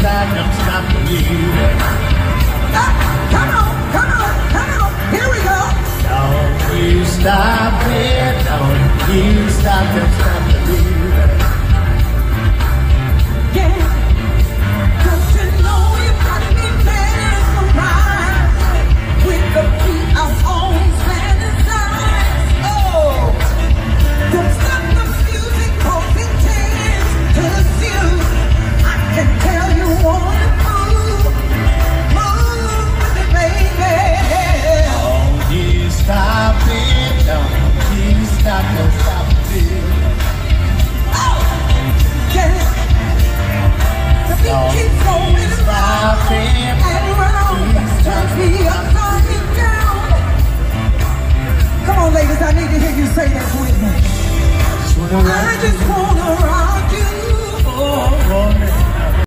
stop, don't stop believing. Come on, come on, come on. Here we go. Don't you stop it, don't you stop, don't stop believing. Yeah, 'cause you know you got me mesmerized with the beat of always fantasize. Oh, don't stop the music, 'cause it changes you. I can tell you wanna move with it, baby. Don't you stop it, don't you stop, don't stop believing. Oh, yeah. The beat keeps going round and round, turns me upside and down. Come on, ladies, I need to hear you say this with me. I just wanna rock you. Oh,